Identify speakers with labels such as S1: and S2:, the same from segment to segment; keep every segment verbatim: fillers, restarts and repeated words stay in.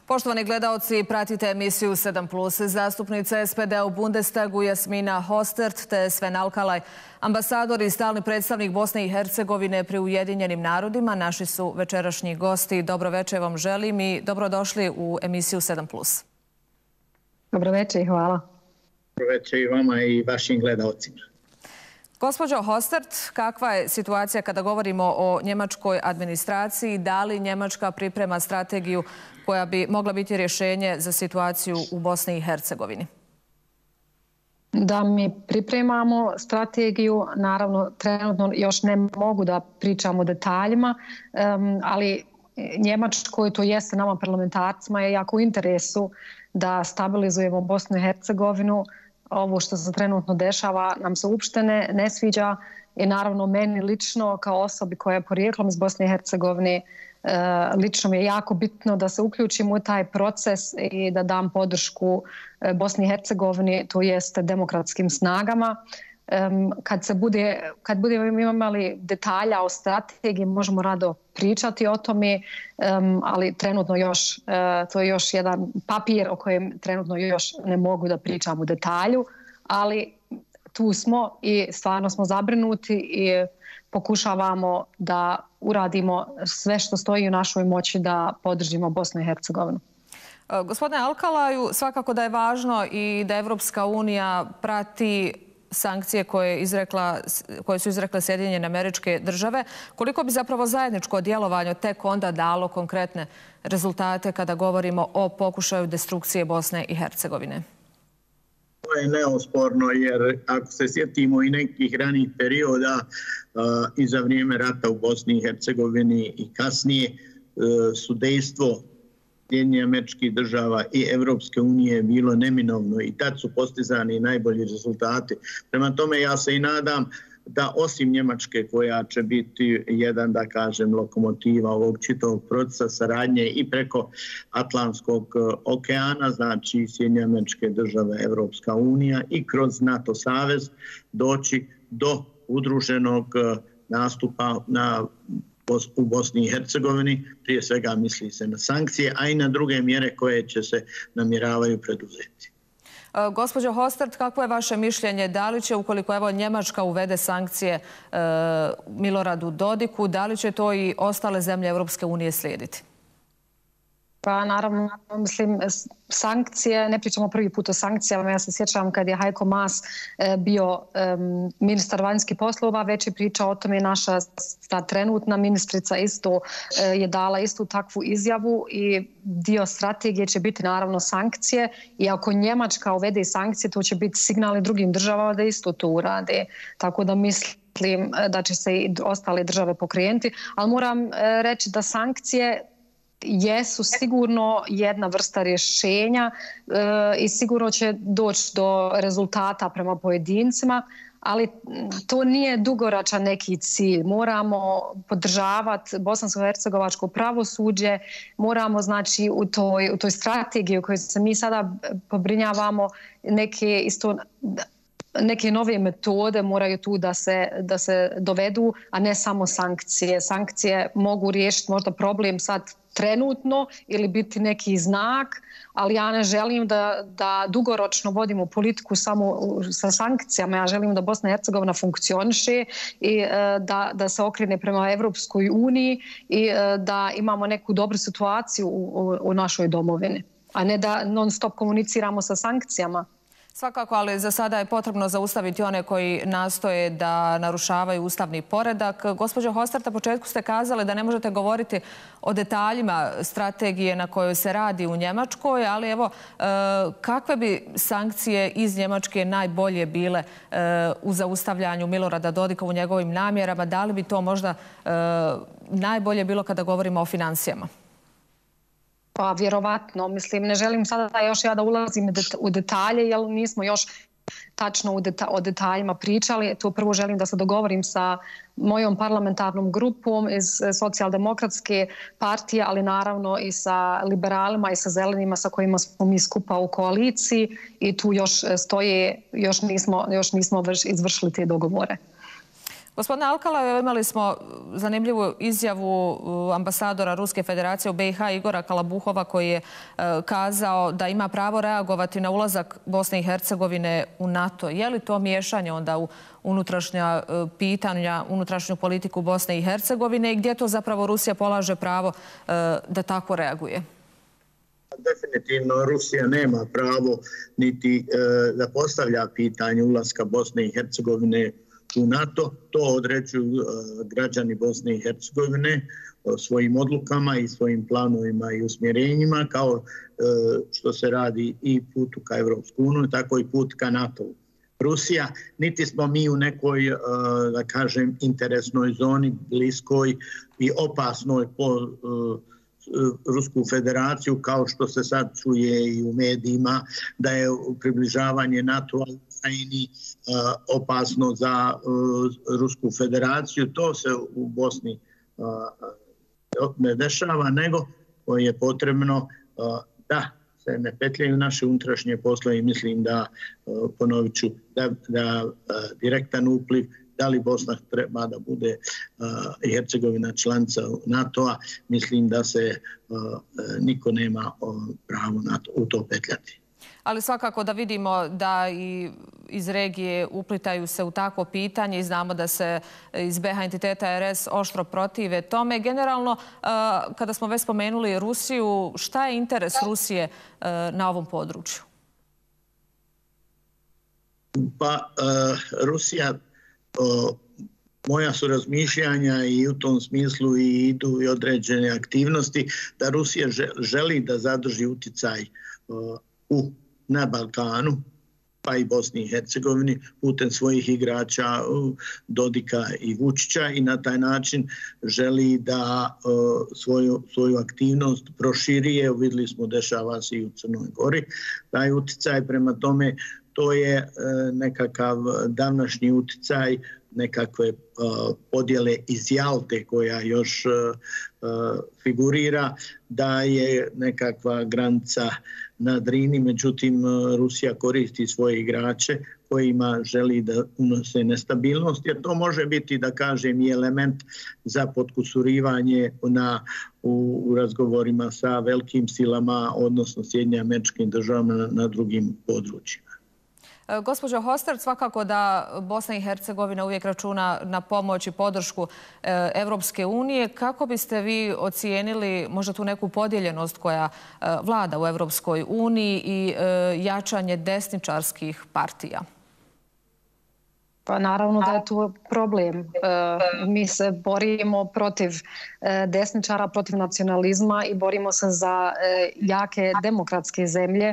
S1: Poštovani gledaoci, pratite emisiju sedam plus. Zastupnica S P D u Bundestagu Jasmina Hostert te Sven Alkalaj, ambasador i stalni predstavnik Bosne i Hercegovine pri Ujedinjenim narodima, naši su večerašnji gosti. Dobro večer vam želim i dobrodošli u emisiju sedam plus.
S2: Dobro večer i hvala.
S3: Dobro večer i vama i vašim gledaocima.
S1: Gospođo Hostert, kakva je situacija kada govorimo o njemačkoj administraciji? Da li Njemačka priprema strategiju koja bi mogla biti rješenje za situaciju u Bosni i Hercegovini?
S2: Da, mi pripremamo strategiju, naravno trenutno još ne mogu da pričam o detaljima, ali Njemačkoj, to jeste nama parlamentarcima, je jako u interesu da stabilizujemo Bosnu i Hercegovinu. Ovo što se trenutno dešava nam se uopšte ne, ne sviđa i naravno meni lično kao osobi koja je porijeklom iz Bosne i Hercegovine lično mi je jako bitno da se uključim u taj proces i da dam podršku Bosni i Hercegovini, to jeste demokratskim snagama. Kad se bude, kad budemo imali detalja o strategiji, možemo rado pričati o tome, ali trenutno još, to je još jedan papir o kojem trenutno još ne mogu da pričam u detalju, ali tu smo i stvarno smo zabrinuti i pokušavamo da uradimo sve što stoji u našoj moći da podržimo Bosnu i Hercegovinu.
S1: Gospodine Alkalaju, svakako da je važno i da Evropska unija prati sankcije koje, izrekla, koje su izrekle Sjedinjene Američke Države. Koliko bi zapravo zajedničko djelovanje tek onda dalo konkretne rezultate kada govorimo o pokušaju destrukcije Bosne i Hercegovine?
S3: To je neosporno jer ako se sjetimo i nekih ranijih perioda uh, i za vrijeme rata u Bosni i Hercegovini i kasnije uh, su dejstvo Sjedinjenih Američkih Država i Evropske unije bilo neminovno i tad su postizani najbolji rezultati. Prema tome ja se i nadam da osim Njemačke koja će biti jedan, da kažem, lokomotiva ovog čitavog procesa saradnje i preko Atlantskog okeana, znači Sjedinjene Američke Države, Evropska unija i kroz NATO savez doći do udruženog nastupa na u Bosni i Hercegovini, prije svega misli se na sankcije, a i na druge mjere koje će se namjeravaju preduzeti.
S1: Gospođo Hostert, kako je vaše mišljenje? Da li će, ukoliko evo Njemačka uvede sankcije e, Miloradu Dodiku, da li će to i ostale zemlje Evropske unije slijediti?
S2: Pa naravno, mislim, sankcije, ne pričamo prvi put o sankcijama, ja se sjećam kad je Heiko Maas bio um, ministar vanjskih poslova, već je pričao o tome, naša ta trenutna ministrica isto uh, je dala istu takvu izjavu i dio strategije će biti naravno sankcije i ako Njemačka uvede sankcije, to će biti signal i drugim državama da isto to urade, tako da mislim da će se i ostale države pokrenuti, ali moram uh, reći da sankcije jesu sigurno jedna vrsta rješenja e, i sigurno će doći do rezultata prema pojedincima, ali to nije dugoročan neki cilj. Moramo podržavati bosansko-hercegovačko pravosuđe, moramo znači u toj, u toj strategiji u kojoj se mi sada pobrinjavamo neke isto neke nove metode moraju tu da se, da se dovedu, a ne samo sankcije. Sankcije mogu riješiti možda problem sad trenutno ili biti neki znak, ali ja ne želim da, da dugoročno vodimo politiku samo sa sankcijama. Ja želim da Bosna i Hercegovina funkcioniše i da, da se okrene prema Evropskoj uniji i da imamo neku dobru situaciju u, u, u našoj domovini, a ne da non stop komuniciramo sa sankcijama.
S1: Svakako, ali za sada je potrebno zaustaviti one koji nastoje da narušavaju ustavni poredak. Gospođo Hostert, na početku ste kazali da ne možete govoriti o detaljima strategije na kojoj se radi u Njemačkoj, ali evo, kakve bi sankcije iz Njemačke najbolje bile u zaustavljanju Milorada Dodika u njegovim namjerama? Da li bi to možda najbolje bilo kada govorimo o financijama?
S2: Pa vjerovatno, mislim, ne želim sada da još ja da ulazim u detalje, jer nismo još tačno o detaljima pričali. To prvo želim da se dogovorim sa mojom parlamentarnom grupom iz Socijaldemokratske partije, ali naravno i sa liberalima i sa zelenima sa kojima smo mi skupa u koaliciji i tu još stoje, još nismo, još nismo izvršili te dogovore.
S1: Gospodine Alkala, imali smo zanimljivu izjavu ambasadora Ruske federacije u B i H Igora Kalabuhova koji je kazao da ima pravo reagovati na ulazak Bosne i Hercegovine u NATO. Je li to miješanje onda u unutrašnja pitanja, unutrašnju politiku Bosne i Hercegovine i gdje to zapravo Rusija polaže pravo da tako reaguje?
S3: Definitivno Rusija nema pravo niti da postavlja pitanje ulaska Bosne i Hercegovine u NATO. To određuju građani Bosne i Hercegovine svojim odlukama i svojim planovima i usmjerenjima, kao što se radi i putu ka Evropsku uniju, tako i put ka NATO-u. Rusija, niti smo mi u nekoj, da kažem, interesnoj zoni, bliskoj i opasnoj po Rusku federaciju, kao što se sad čuje i u medijima, da je približavanje NATO-a Ukrajini opasno za Rusku federaciju. To se u Bosni ne dešava, nego je potrebno da se ne petljaju naše unutrašnje poslove i mislim da, ponovit ću, da, da direktan upliv da li Bosna treba da bude i Hercegovina članica NATO-a, mislim da se niko nema pravo u to petljati.
S1: Ali svakako da vidimo da i iz regije uplitaju se u takvo pitanje i znamo da se iz B i H entiteta R S oštro protive tome. Generalno, kada smo već spomenuli Rusiju, šta je interes Rusije na ovom području?
S3: Pa, Rusija, moja su razmišljanja i u tom smislu i idu i određene aktivnosti da Rusija želi da zadrži uticaj u na Balkanu, pa i Bosni i Hercegovini, putem svojih igrača Dodika i Vučića i na taj način želi da svoju, svoju aktivnost proširije. Vidjeli smo, dešava se i u Crnoj Gori. Taj uticaj, prema tome, to je nekakav današnji uticaj, nekakve podjele iz Jalte koja još figurira, da je nekakva granica na Drini, međutim Rusija koristi svoje igrače kojima želi da unose nestabilnost, jer to može biti, da kažem, i element za potkusurivanje na, u, u razgovorima sa velikim silama, odnosno Sjedinjenim Američkim Državama na, na drugim područjima.
S1: Gospođo Hostert, svakako da Bosna i Hercegovina uvijek računa na pomoć i podršku Evropske unije. Kako biste vi ocijenili možda tu neku podijeljenost koja vlada u Evropskoj uniji i jačanje desničarskih partija?
S2: Pa naravno da je tu problem. Mi se borimo protiv desničara, protiv nacionalizma i borimo se za jake demokratske zemlje.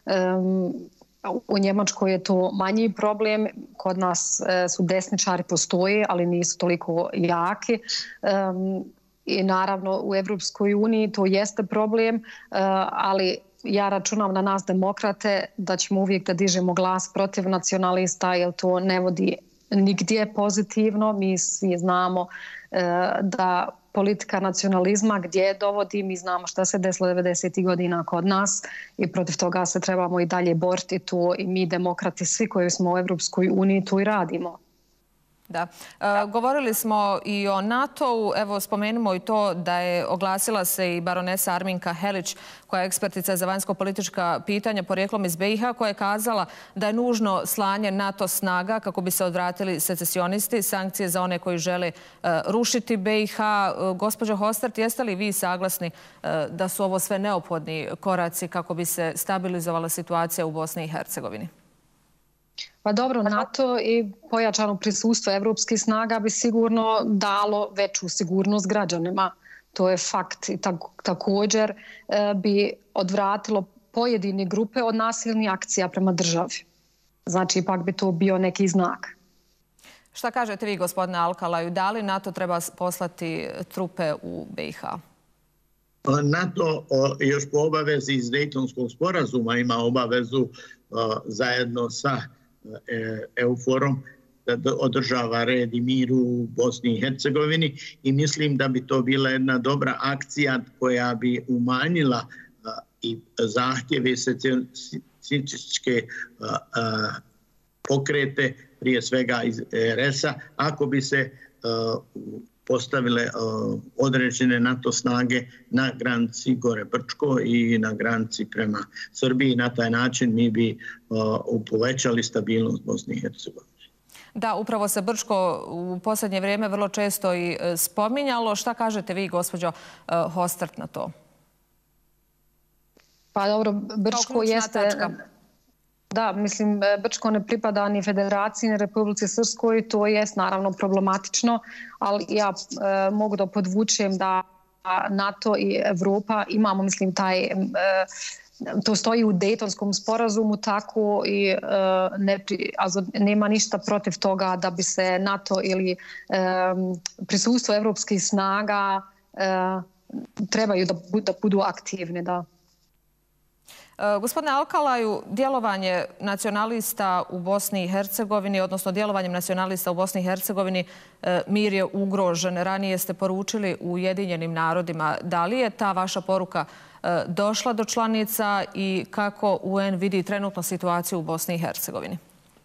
S2: U Njemačkoj je to manji problem, kod nas su desničari postoje, ali nisu toliko jaki. I naravno u Evropskoj uniji to jeste problem, ali ja računam na nas demokrate da ćemo uvijek da dižemo glas protiv nacionalista, jer to ne vodi nigdje pozitivno. Mi svi znamo da politika nacionalizma gdje dovodi, mi znamo šta se desilo devedesetih godina kod nas i protiv toga se trebamo i dalje boriti tu i mi demokrati, svi koji smo u Evropskoj uniji, tu i radimo.
S1: Da. E, govorili smo i o NATO-u. Evo, spomenimo i to da je oglasila se i baronesa Arminka Helić, koja je ekspertica za vanjsko-politička pitanja porijeklom iz B i H, koja je kazala da je nužno slanje NATO snaga kako bi se odvratili secesionisti, sankcije za one koji žele e, rušiti B i H. E, gospođo Hostert, jeste li vi saglasni e, da su ovo sve neophodni koraci kako bi se stabilizovala situacija u Bosni i Hercegovini?
S2: Pa dobro, NATO i pojačano prisustvo evropskih snaga bi sigurno dalo veću sigurnost građanima. To je fakt i također bi odvratilo pojedine grupe od nasilnih akcija prema državi. Znači, ipak bi to bio neki znak.
S1: Šta kažete vi, gospodine Alkalaju, da li NATO treba poslati trupe u B i H?
S3: NATO još po obavezi iz Dejtonskog sporazuma ima obavezu zajedno sa EUFOR-om da održava red i mir u Bosni i Hercegovini i mislim da bi to bila jedna dobra akcija koja bi umanjila i zahtjeve secesionističke pokrete prije svega iz er es-a, ako bi se postavile određene NATO snage na granici gore Brčko i na granici prema Srbiji. Na taj način mi bi povećali stabilnost Bosne i Hercegovine.
S1: Da, upravo se Brčko u posljednje vrijeme vrlo često i spominjalo. Šta kažete vi, gospođo Hostert, na to?
S2: Pa dobro, Brčko jeste... Da, mislim, Brčko ne pripada ni Federaciji, ni Republici Srpskoj, to je naravno problematično, ali ja e, mogu da podvučem da NATO i Evropa imamo, mislim, taj... E, to stoji u Dejtonskom sporazumu tako i e, ne pri, also, nema ništa protiv toga da bi se NATO ili e, prisustvo evropskih snaga e, trebaju da, da budu aktivni, da.
S1: Gospodine Alkalaju, djelovanje nacionalista u Bosni i Hercegovini, odnosno djelovanjem nacionalista u Bosni i Hercegovini, mir je ugrožen. Ranije ste poručili u Ujedinjenim narodima. Da li je ta vaša poruka došla do članica i kako U N vidi trenutno situaciju u Bosni i Hercegovini?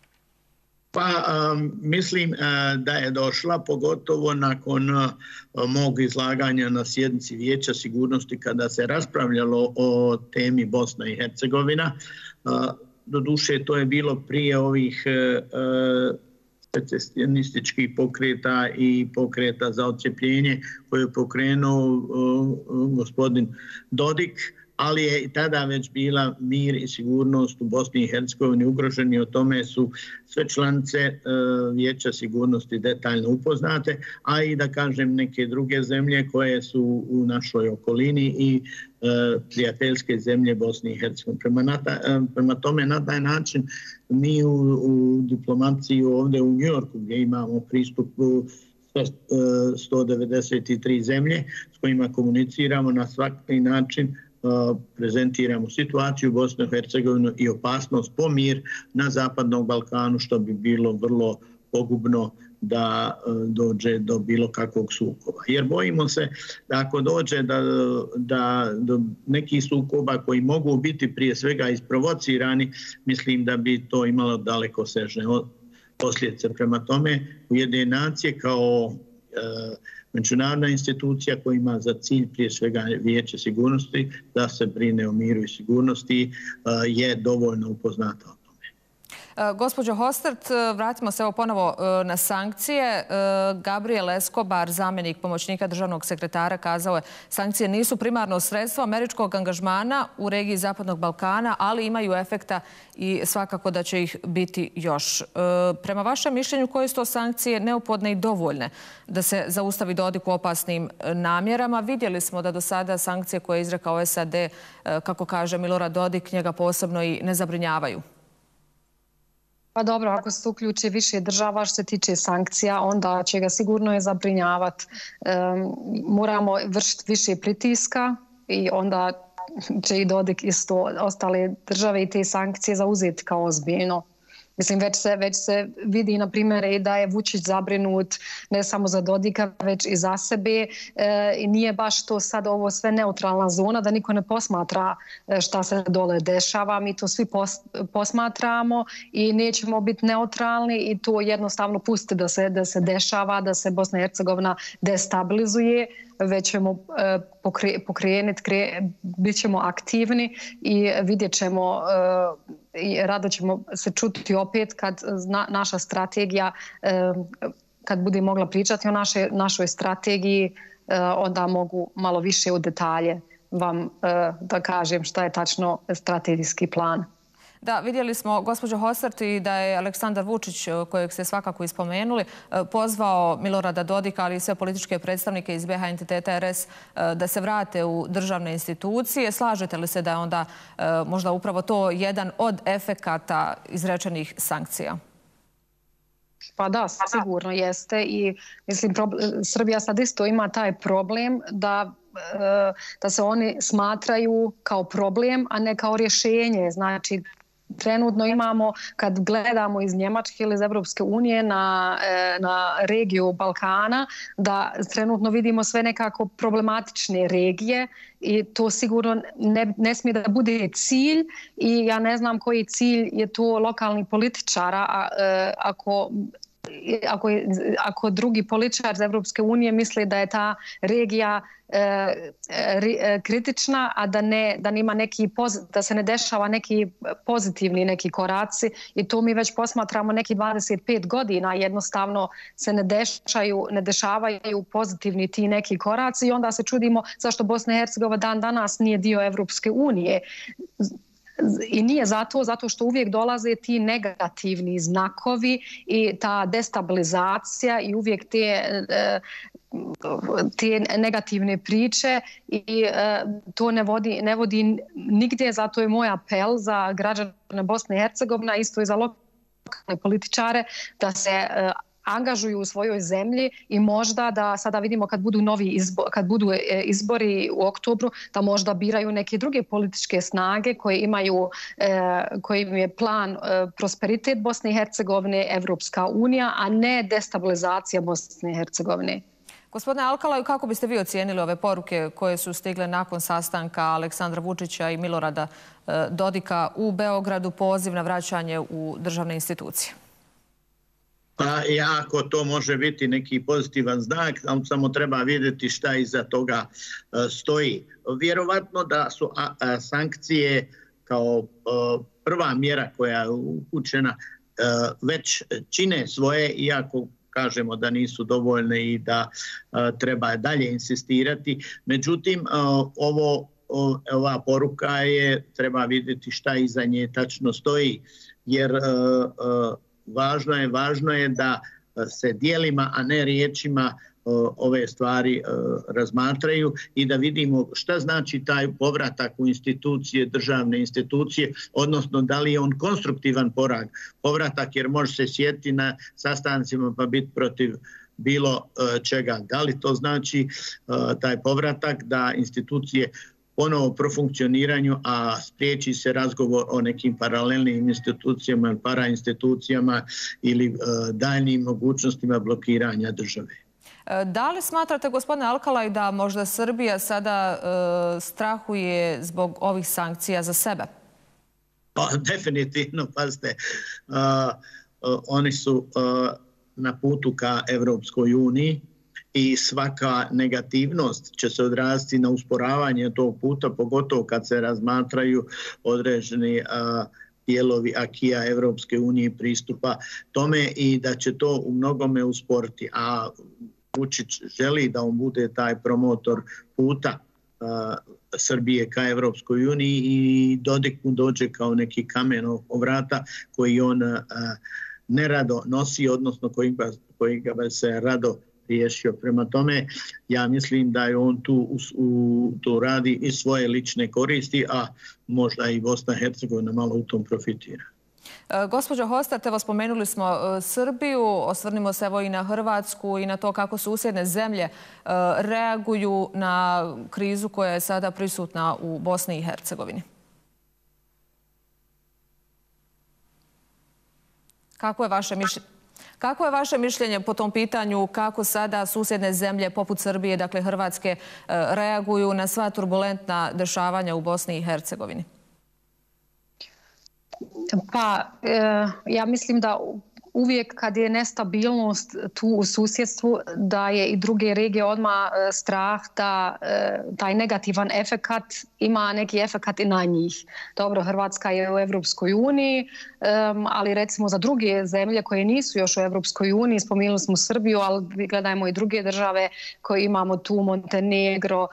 S3: Pa um, mislim uh, da je došla, pogotovo nakon uh, mog izlaganja na sjednici Vijeća sigurnosti kada se raspravljalo o temi Bosna i Hercegovina. Uh, doduše, to je bilo prije ovih uh, secesionističkih pokreta i pokreta za odcepljenje koje je pokrenuo uh, gospodin Dodik, ali je i tada već bila mir i sigurnost u Bosni i Hercegovini ugroženi. O tome su sve članice e, Vijeća sigurnosti detaljno upoznate, a i da kažem neke druge zemlje koje su u našoj okolini i e, prijateljske zemlje Bosne i Hercegovine. Prema, nata, e, prema tome, na taj način mi u, u diplomaciji ovdje u Njujorku gdje imamo pristup u sto devedeset tri zemlje s kojima komuniciramo na svaki način, prezentiramo situaciju u Bosni i Hercegovini i opasnost po mir na Zapadnom Balkanu, što bi bilo vrlo pogubno da dođe do bilo kakvog sukoba. Jer bojimo se da ako dođe da, da, do nekih sukoba koji mogu biti prije svega isprovocirani, mislim da bi to imalo dalekosežne posljedice. Prema tome, Ujedinjene nacije kao e, međunarodna institucija koja ima za cilj prije svega Vijeće sigurnosti da se brine o miru i sigurnosti je dovoljno upoznata o tome.
S1: Gospođo Hostert, vratimo se evo ponovo na sankcije. Gabriel Escobar, zamjenik pomoćnika državnog sekretara, kazao je sankcije nisu primarno sredstvo američkog angažmana u regiji Zapadnog Balkana, ali imaju efekta i svakako da će ih biti još. Prema vašem mišljenju, koje su to sankcije neophodne i dovoljne da se zaustavi Dodik u opasnim namjerama? Vidjeli smo da do sada sankcije koje je izrekao S A D, kako kaže Milorad Dodik, njega posebno i ne zabrinjavaju.
S2: Pa dobro, ako se uključi više država što se tiče sankcija, onda će ga sigurno je zabrinjavati. E, moramo vršiti više pritiska i onda će i Dodik isto ostale države i te sankcije zauzeti kao ozbiljno. Mislim, već se, već se vidi, na primjer, da je Vučić zabrinut ne samo za Dodika, već i za sebe. E, i nije baš to sad ovo sve neutralna zona, da niko ne posmatra šta se dole dešava. Mi to svi pos, posmatramo i nećemo biti neutralni i to jednostavno pustiti da se, da se dešava, da se Bosna i Hercegovina destabilizuje, već ćemo e, pokre, pokrenuti, kre, bit ćemo aktivni i vidjet ćemo e, i rado ćemo se čuti opet kad na, naša strategija, e, kad bude mogla pričati o naše, našoj strategiji, e, onda mogu malo više u detalje vam e, da kažem šta je tačno strategijski plan.
S1: Da, vidjeli smo, gospođo Hostert, i da je Aleksandar Vučić, kojeg ste svakako ispomenuli, pozvao Milorada Dodika, ali i sve političke predstavnike iz B H entiteta R S da se vrate u državne institucije. Slažete li se da je onda možda upravo to jedan od efekata izrečenih sankcija?
S2: Pa da, sigurno jeste i mislim Srbija sad isto ima taj problem da da se oni smatraju kao problem, a ne kao rješenje. Znači, trenutno imamo, kad gledamo iz Njemačke ili iz Evropske unije na, na regiju Balkana, da trenutno vidimo sve nekako problematične regije i to sigurno ne, ne smije da bude cilj i ja ne znam koji cilj je to lokalnih političara, a, ako Ako, je, ako drugi političar iz Evropske unije misle da je ta regija e, e, kritična, a da, ne, da, nima neki, da se ne dešava neki pozitivni neki koraci i to mi već posmatramo neki dvadeset pet godina, jednostavno se ne dešavaju, ne dešavaju pozitivni ti neki koraci i onda se čudimo zašto Bosna i Hercegovina dan danas nije dio Evropske unije. I nije zato, zato što uvijek dolaze ti negativni znakovi i ta destabilizacija i uvijek te, te negativne priče i to ne vodi, ne vodi nigdje, zato je moj apel za građane Bosne i Hercegovine, isto i za lokalne političare, da se angažuju u svojoj zemlji i možda da sada vidimo kad budu novi izbor, kad budu izbori u oktobru, da možda biraju neke druge političke snage koje imaju, koji im je plan prosperitet Bosne i Hercegovine, Evropska unija, a ne destabilizacija Bosne i Hercegovine.
S1: Gospodine Alkalaju, kako biste vi ocijenili ove poruke koje su stigle nakon sastanka Aleksandra Vučića i Milorada Dodika u Beogradu, poziv na vraćanje u državne institucije?
S3: Pa jako to može biti neki pozitivan znak, samo treba vidjeti šta iza toga stoji. Vjerovatno da su sankcije kao prva mjera koja je upućena već čine svoje, iako kažemo da nisu dovoljne i da treba dalje insistirati. Međutim, ovo, ova poruka je, treba vidjeti šta iza nje tačno stoji, jer Važno je, važno je da se dijelima, a ne riječima ove stvari razmatraju i da vidimo šta znači taj povratak u institucije, državne institucije, odnosno da li je on konstruktivan porak, povratak, jer može se sjetiti na sastancima pa biti protiv bilo čega. Da li to znači taj povratak da institucije ponovo profunkcioniranju, a spriječi se razgovor o nekim paralelnim institucijama, parainstitucijama ili daljnjim mogućnostima blokiranja države.
S1: Da li smatrate, gospodine Alkalaj, da možda Srbija sada strahuje zbog ovih sankcija za sebe?
S3: Pa, definitivno, pazite, oni su na putu ka Evropskoj uniji, i svaka negativnost će se odraziti na usporavanje tog puta, pogotovo kad se razmatraju određeni a, dijelovi akija Evropske unije pristupa tome i da će to u mnogome usporiti. A Vučić želi da on bude taj promotor puta a, Srbije ka Evropskoj uniji i Dodik mu dođe kao neki kamen oko vrata koji on a, nerado nosi, odnosno koji ga, koji ga se rado riješio. Prema tome, ja mislim da je on tu, u, u, tu radi i svoje lične koristi, a možda i Bosna i Hercegovina malo u tom profitira.
S1: E, gospođo Hostart, evo spomenuli smo e, Srbiju, osvrnimo se evo i na Hrvatsku i na to kako susjedne zemlje e, reaguju na krizu koja je sada prisutna u Bosni i Hercegovini. Kako je vaše mišljenje? Kako je vaše mišljenje po tom pitanju, kako sada susjedne zemlje poput Srbije, dakle Hrvatske, reaguju na sva turbulentna dešavanja u Bosni i Hercegovini?
S2: Pa, ja mislim da uvijek kad je nestabilnost tu u susjedstvu, da je i druge regije odmah strah da taj negativan efekat ima neki efekat i na njih. Dobro, Hrvatska je u Evropskoj uniji, ali recimo za druge zemlje koje nisu još u Evropskoj uniji, spomenuli smo Srbiju, ali gledajmo i druge države koje imamo tu, Montenegro,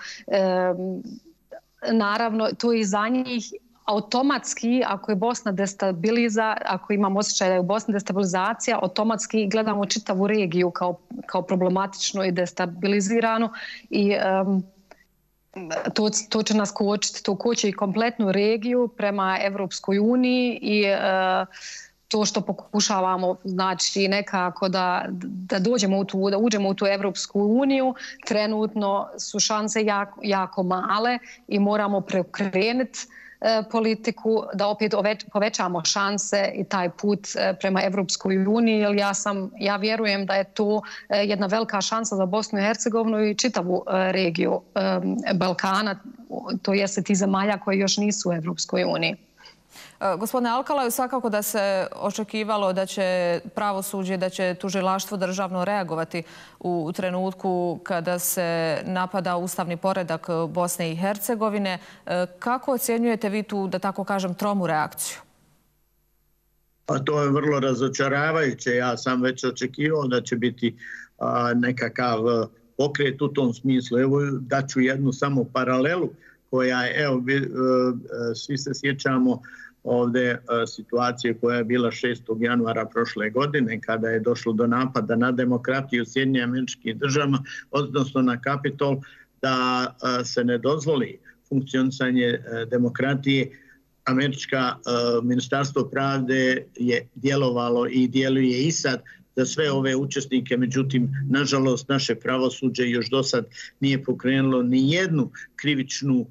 S2: naravno to i za njih automatski, ako je Bosna destabiliza, ako imamo osjećaj da je u Bosni destabilizacija, automatski gledamo čitavu regiju kao, kao problematičnu i destabiliziranu i um, to, to će nas kočiti, to koči i kompletnu regiju prema Evropskoj uniji i uh, to što pokušavamo, znači nekako da, da dođemo u tu, da uđemo u tu Evropsku uniju, trenutno su šanse jako, jako male i moramo preokrenuti politiku, da opet povećamo šanse i taj put prema Evropskoj uniji, jer ja, sam, ja vjerujem da je to jedna velika šansa za Bosnu i Hercegovinu i čitavu regiju Balkana, to jeste ti zemalja koji još nisu u Evropskoj uniji.
S1: Gospodine Alkalaju, svakako da se očekivalo da će pravosuđe, da će tužilaštvo državno reagovati u trenutku kada se napada ustavni poredak Bosne i Hercegovine. Kako ocjenjujete vi tu, da tako kažem, tromu reakciju?
S3: Pa to je vrlo razočaravajuće. Ja sam već očekivao da će biti a, nekakav pokret u tom smislu. Evo daću jednu samo paralelu koja je, evo, svi se sjećamo ovdje situacije koja je bila šestog januara prošle godine kada je došlo do napada na demokratiju u Sjedinjenim Američkim Državama, odnosno na Kapitol, da se ne dozvoli funkcionisanje demokratije. Američka ministarstvo pravde je djelovalo i djeluje i sad za sve ove učesnike, međutim, nažalost, naše pravosuđe još do sad nije pokrenulo ni jednu krivičnu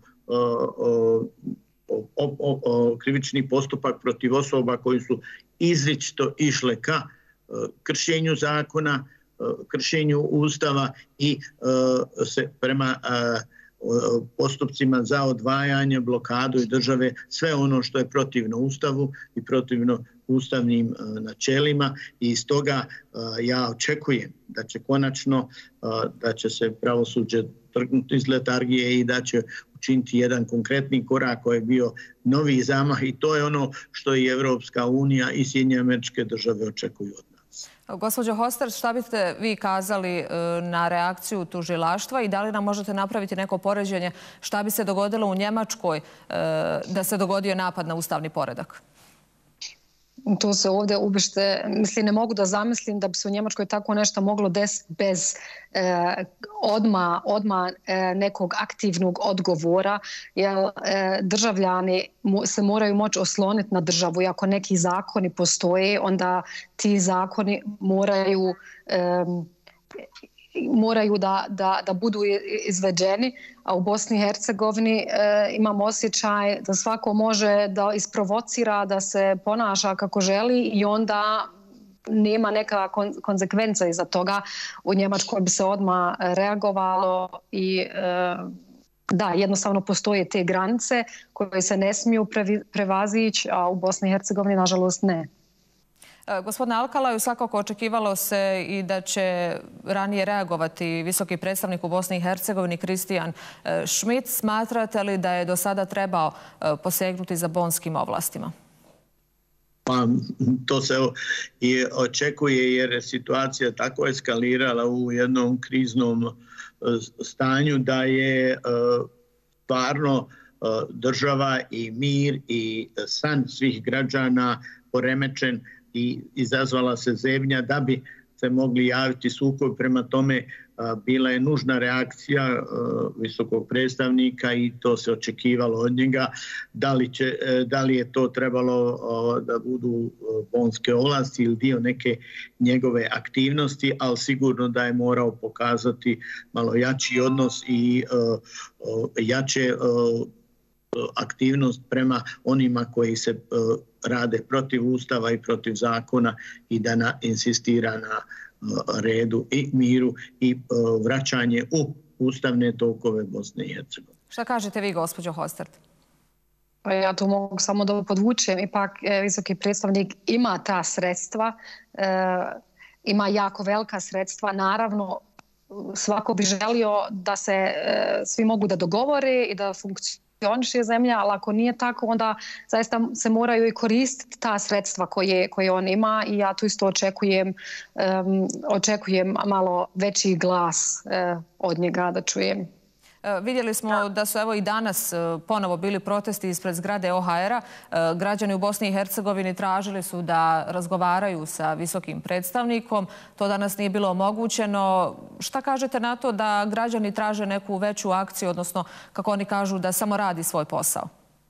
S3: O, o, o, krivični postupak protiv osoba koji su izričito išle ka uh, kršenju zakona, uh, kršenju ustava i uh, se prema uh, postupcima za odvajanje, blokadu i države, sve ono što je protivno ustavu i protivno ustavnim uh, načelima, i iz toga uh, ja očekujem da će konačno uh, da će se pravosuđe trgnuti iz letargije i da će učiniti jedan konkretni korak koji je bio novi zamah, i to je ono što i Evropska unija i Sjedinjene Američke Države očekuju od nas.
S1: Gospođo Hostert, šta biste vi kazali na reakciju tužilaštva i da li nam možete napraviti neko poređenje šta bi se dogodilo u Njemačkoj da se dogodio napad na ustavni poredak?
S2: To se ovdje ubište, mislim, ne mogu da zamislim da bi se u Njemačkoj tako nešto moglo desiti bez eh, odma, odma eh, nekog aktivnog odgovora, jer eh, državljani mu, se moraju moći osloniti na državu, i ako neki zakoni postoje, onda ti zakoni moraju eh, moraju da, da, da budu izvedeni, a u Bosni i Hercegovini e, imamo osjećaj da svako može da isprovocira, da se ponaša kako želi, i onda nema neka kon, konsekvenca iza toga. U Njemačkoj bi se odmah reagovalo i e, da, jednostavno postoje te granice koje se ne smiju prevazići, a u Bosni i Hercegovini nažalost ne.
S1: Gospodine Alkalaju, svakako očekivalo se i da će ranije reagovati visoki predstavnik u Bosni i Hercegovini Kristijan Schmidt. Smatrate li da je do sada trebao posegnuti za bonskim ovlastima?
S3: Pa, to se i očekuje, jer je situacija tako eskalirala u jednom kriznom stanju da je stvarno država i mir i san svih građana poremećen i izazvala se zebnja da bi se mogli javiti sukob. Prema tome bila je nužna reakcija visokog predstavnika i to se očekivalo od njega. Da li, će, da li je to trebalo da budu bonske ovlasti ili dio neke njegove aktivnosti, ali sigurno da je morao pokazati malo jači odnos i jače aktivnost prema onima koji se rade protiv ustava i protiv zakona, i da na, insistira na redu i miru i vraćanje u ustavne tokove Bosne i Hercegovine.
S1: Šta kažete vi, gospođo Hostert?
S2: Ja to mogu samo da podvučem. Ipak visoki predstavnik ima ta sredstva, ima jako velika sredstva. Naravno, svako bi želio da se svi mogu da dogovore i da funkcioniraju je zemlja, ali ako nije tako, onda zaista se moraju i koristiti ta sredstva koje, koje on ima, i ja tu isto očekujem, um, očekujem malo veći glas uh, od njega da čujem.
S1: Vidjeli smo da su evo i danas ponovo bili protesti ispred zgrade O H R-a. Građani u Bosni i Hercegovini tražili su da razgovaraju sa visokim predstavnikom. To danas nije bilo omogućeno. Šta kažete na to da građani traže neku veću akciju, odnosno, kako oni kažu, da samo radi svoj posao?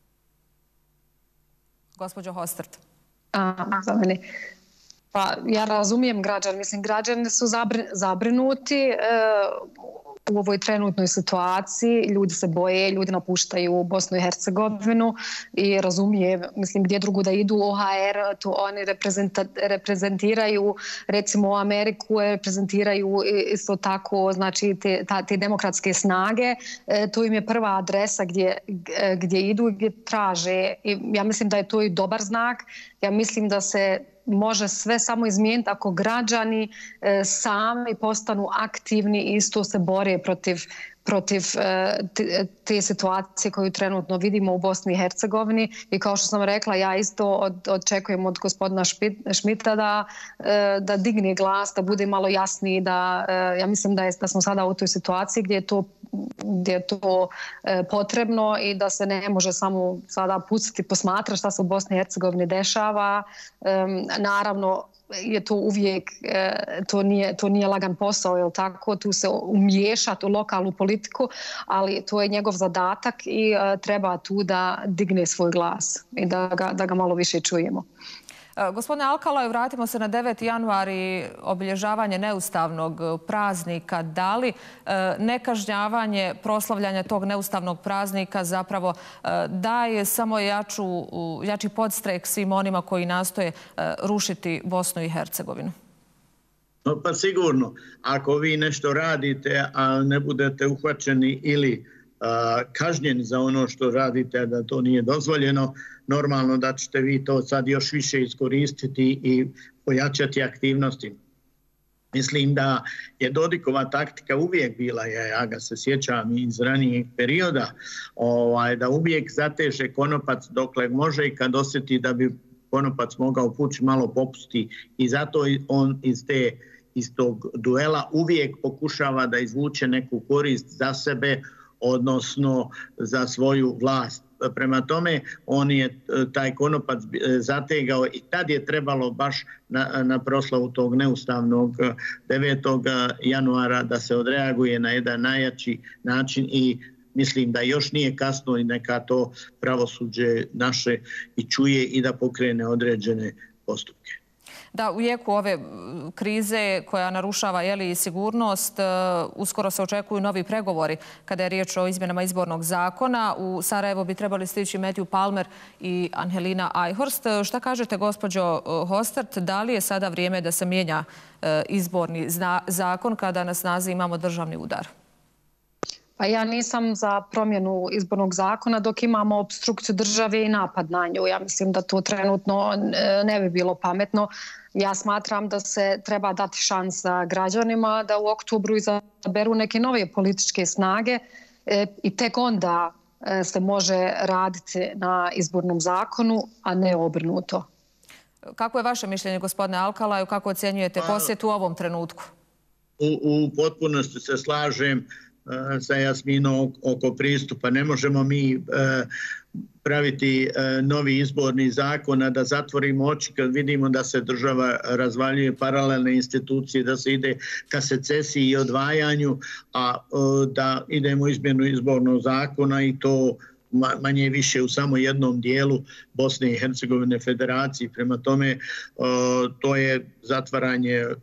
S1: Gospođo Hostert.
S2: A, za mene. Pa, ja razumijem građan. Mislim, građani su zabrinuti. E, u ovoj trenutnoj situaciji. Ljudi se boje, ljudi napuštaju Bosnu i Hercegovinu i razumije, mislim, gdje drugu da idu. O H R, tu oni reprezentiraju, recimo Ameriku, reprezentiraju isto tako, znači, te, ta, te demokratske snage. E, to im je prva adresa gdje, gdje idu i gdje traže. I ja mislim da je to i dobar znak. Ja mislim da se može sve samo izmijeniti ako građani e, sami postanu aktivni i isto se bore protiv, protiv e, te, te situacije koju trenutno vidimo u Bosni i Hercegovini. I kao što sam rekla, ja isto od, očekujem od gospodina Šmita da, e, da digne glas, da bude malo jasniji. Da, e, ja mislim da, je, da smo sada u toj situaciji gdje je to gdje je to e, potrebno i da se ne može samo sada pustiti posmatrati šta se u Bosni i Hercegovini dešava. E, naravno je to uvijek, e, to, nije, to nije lagan posao, je li tako? Tu se umiješati u lokalnu politiku, ali to je njegov zadatak i e, treba tu da digne svoj glas i da ga, da ga malo više čujemo.
S1: Gospodine Alkalaj, vratimo se na deveti januar i obilježavanje neustavnog praznika. Da li nekažnjavanje proslavljanja tog neustavnog praznika zapravo daje samo jaču, jači podstrek svim onima koji nastoje rušiti Bosnu i Hercegovinu?
S3: Pa sigurno, ako vi nešto radite, a ne budete uhvaćeni ili kažnjeni za ono što radite, da to nije dozvoljeno, normalno da ćete vi to sad još više iskoristiti i pojačati aktivnosti. Mislim da je Dodikova taktika uvijek bila, ja ga se sjećam iz ranijeg perioda, ovaj, da uvijek zateže konopac dokle može i kad osjeti da bi konopac mogao pući malo popusti i zato on iz te iz tog duela uvijek pokušava da izvuče neku korist za sebe, odnosno za svoju vlast. Prema tome, on je taj konopac zategao i tad je trebalo baš na, na proslavu tog neustavnog devetog januara da se odreaguje na jedan najjači način i mislim da još nije kasno i neka to pravosuđe naše i čuje i da pokrene određene postupke.
S1: Da, u jeku ove krize koja narušava jeli, i sigurnost, uskoro se očekuju novi pregovori kada je riječ o izmjenama izbornog zakona. U Sarajevo bi trebali stići Matthew Palmer i Angelina Eichhorst. Šta kažete, gospođo Hostert, da li je sada vrijeme da se mijenja izborni zakon kada na snazi imamo državni udar?
S2: Pa ja nisam za promjenu izbornog zakona dok imamo obstrukciju države i napad na nju. Ja mislim da to trenutno ne bi bilo pametno. Ja smatram da se treba dati šansa građanima da u oktobru izaberu neke nove političke snage i tek onda se može raditi na izbornom zakonu, a ne obrnuto.
S1: Kako je vaše mišljenje, gospodine Alkalaju? Kako ocjenjujete posjet u ovom trenutku?
S3: U, u potpunosti se slažem sa Jasminom oko pristupa. Ne možemo mi e, praviti e, novi izborni zakon, a da zatvorimo oči kad vidimo da se država razvaljuje, paralelne institucije, da se ide ka secesiji i odvajanju, a e, da idemo izmjenu izbornog zakona i to manje više u samo jednom dijelu Bosne i Hercegovine federaciji. Prema tome, e, to je zatvaranje e,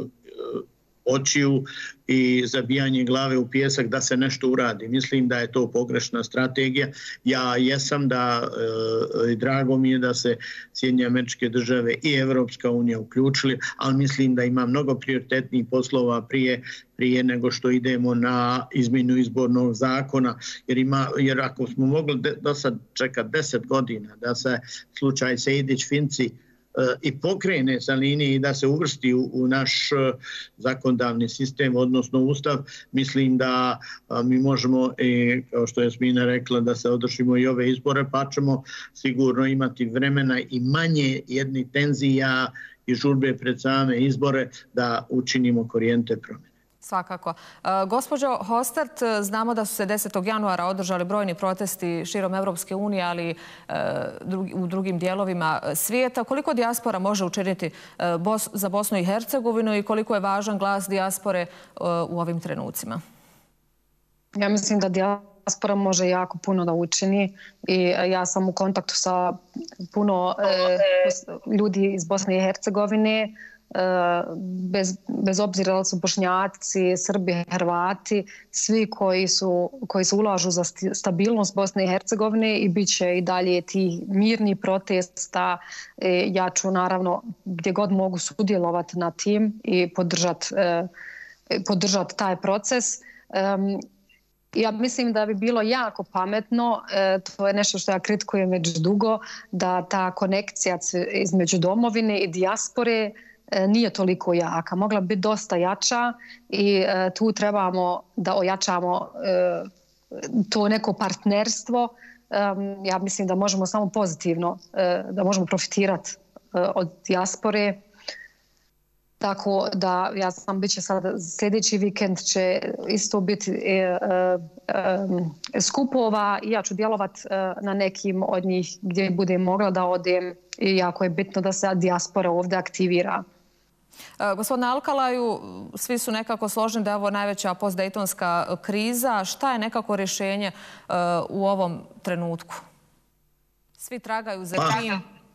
S3: očiju i zabijanje glave u pijesak da se nešto uradi. Mislim da je to pogrešna strategija. Ja jesam da, e, drago mi je da se Sjedinjene Američke Države i Evropska unija uključili, ali mislim da ima mnogo prioritetnih poslova prije, prije nego što idemo na izmjenu izbornog zakona, jer, ima, jer ako smo mogli de, do sad čekati deset godina da se slučaj Sejdić-Finci i pokrene sa linije i da se uvrsti u, u naš zakonodavni sistem, odnosno ustav, mislim da a, mi možemo, e, kao što je Jasmina rekla, da se održimo i ove izbore, pa ćemo sigurno imati vremena i manje jednih tenzija i žurbe pred same izbore da učinimo korijente promjene.
S1: Svakako. E, gospođo Hostert, znamo da su se desetog januara održali brojni protesti širom Evropske unije, ali e, drugi, u drugim dijelovima svijeta. Koliko dijaspora može učiniti e, Bos, za Bosnu i Hercegovinu i koliko je važan glas dijaspore e, u ovim trenucima?
S2: Ja mislim da dijaspora može jako puno da učini i ja sam u kontaktu sa puno e, ljudi iz Bosne i Hercegovine. bez, bez obzira da su Bošnjaci, Srbi, Hrvati, svi koji su, koji su ulažu za stabilnost Bosne i Hercegovine i bit će i dalje ti mirni protesta. Ja ću naravno gdje god mogu sudjelovati na tim i podržati podržat taj proces. Ja mislim da bi bilo jako pametno, to je nešto što ja kritikujem već dugo, da ta konekcija između domovine i dijaspore nije toliko jaka. Mogla bi biti dosta jača i tu trebamo da ojačamo to neko partnerstvo. Ja mislim da možemo samo pozitivno, da možemo profitirati od dijaspore. Tako da, ja znam, bit će sad sljedeći vikend će isto biti e, e, e, skupova i ja ću djelovati e, na nekim od njih gdje budem mogla da odem i jako je bitno da se dijaspora ovdje aktivira.
S1: E, gospodine Alkalaju, svi su nekako složni da je ovo najveća postdejtonska kriza. Šta je nekako rješenje e, u ovom trenutku? Svi tragaju za čim?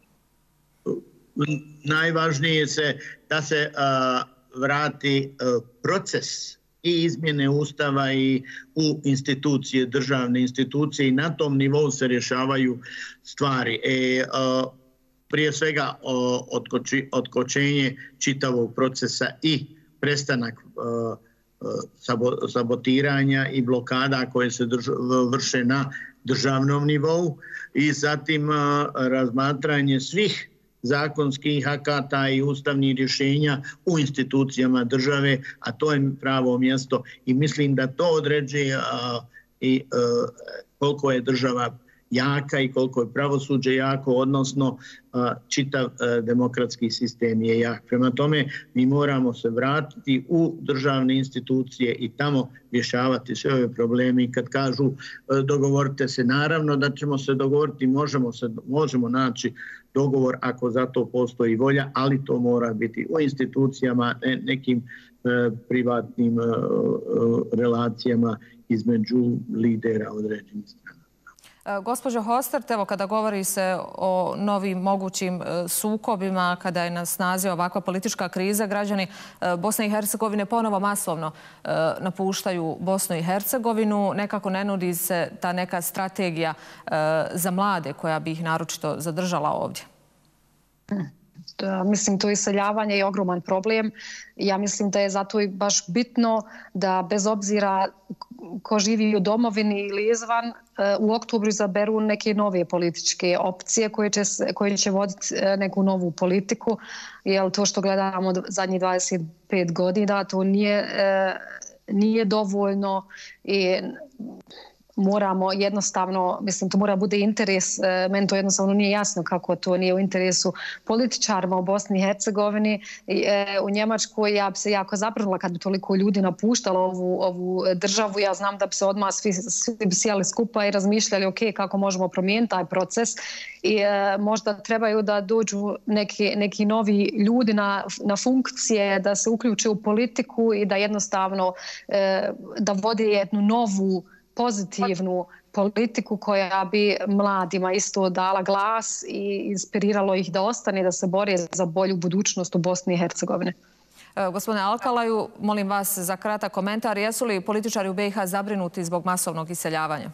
S3: Najvažnije je se da se a, vrati a, proces i izmjene ustava i u institucije, državne institucije i na tom nivou se rješavaju stvari. E, a, prije svega o, otkoči, otkočenje čitavog procesa i prestanak a, a, sabotiranja i blokada koje se drž, vrše na državnom nivou i zatim a, razmatranje svih zakonskih akata i ustavnih rješenja u institucijama države, a to je pravo mjesto i mislim da to određuje a, i a, koliko je država jaka i koliko je pravosuđe jako, odnosno a, čitav a, demokratski sistem je jak. Prema tome mi moramo se vratiti u državne institucije i tamo rješavati sve ove probleme i kad kažu a, dogovorite se, naravno da ćemo se dogovoriti, možemo, se, možemo naći dogovor ako za to postoji volja, ali to mora biti u institucijama, ne, nekim e, privatnim e, relacijama između lidera određenih strana.
S1: Gospođo Hostert, evo kada govori se o novim mogućim sukobima, kada je na snazi ovakva politička kriza, građani Bosne i Hercegovine ponovo masovno napuštaju Bosnu i Hercegovinu. Nekako ne nudi se ta neka strategija za mlade koja bi ih naročito zadržala ovdje.
S2: Da, mislim, to iseljavanje je ogroman problem. Ja mislim da je zato i baš bitno da bez obzira ko živi u domovini ili izvan, u oktobru izaberu neke nove političke opcije koje će, koje će voditi neku novu politiku. Jer to što gledamo zadnjih dvadeset pet godina, to nije, nije dovoljno i moramo jednostavno, mislim, to mora bude interes, meni to jednostavno nije jasno kako to nije u interesu političarima u Bosni i Hercegovini. U Njemačkoj ja bi se jako zabrinula kad bi toliko ljudi napuštalo ovu, ovu državu. Ja znam da bi se odmah svi, svi bi sjeli skupa i razmišljali ok, kako možemo promijeniti taj proces i e, možda trebaju da dođu neki, neki novi ljudi na, na funkcije, da se uključe u politiku i da jednostavno e, da vode jednu novu pozitivnu politiku koja bi mladima isto dala glas i inspiriralo ih da ostane, da se bore za bolju budućnost u Bosni i Hercegovini.
S1: Gospodine Alkalaju, molim vas za kratak komentar. Jesu li političari u B i H zabrinuti zbog masovnog iseljavanja?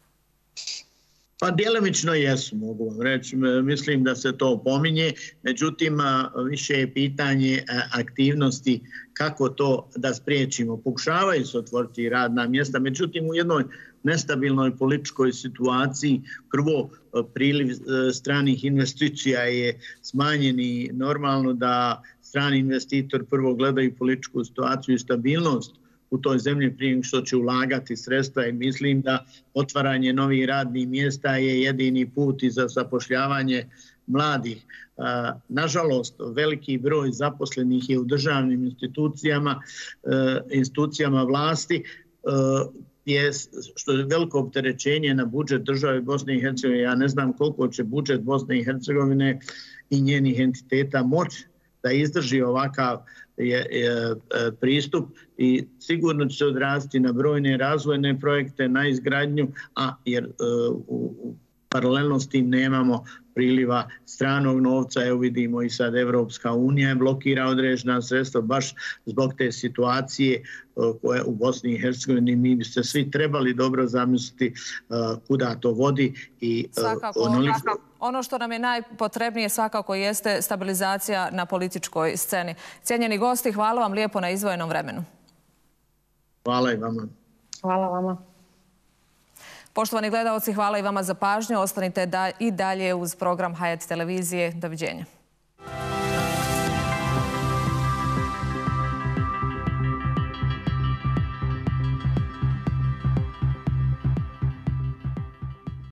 S3: Pa djelomično jesu, mogu vam reći. Mislim da se to pominje. Međutim, više je pitanje aktivnosti kako to da spriječimo. Pokušavaju se otvoriti radna mjesta, međutim u jednoj nestabilnoj političkoj situaciji prvo priliv stranih investicija je smanjen i normalno da strani investitor prvo gledaju političku situaciju i stabilnost u toj zemlji prije što će ulagati sredstva i mislim da otvaranje novih radnih mjesta je jedini put i za zapošljavanje mladih. Nažalost, veliki broj zaposlenih je u državnim institucijama, institucijama vlasti, je, što je veliko opterećenje na budžet države Bosne i Hercegovine. Ja ne znam koliko će budžet Bosne i Hercegovine i njenih entiteta moći da izdrži ovakav je, je, pristup i sigurno će se odraziti na brojne razvojne projekte, na izgradnju, a jer u, u paralelno s tim nemamo priliva stranog novca. Evo vidimo i sad Evropska unija blokira određena sredstva baš zbog te situacije koje u Bosni i Hercegovini. Mi bi se svi trebali dobro zamisliti kuda to vodi. I
S1: svakako, onoliko... ono što nam je najpotrebnije svakako jeste stabilizacija na političkoj sceni. Cijenjeni gosti, hvala vam lijepo na izdvojenom vremenu.
S3: Hvala i vama.
S2: Hvala vama.
S1: Poštovani gledaoci, hvala i vama za pažnju. Ostanite i dalje uz program Hayat televizije. Doviđenja.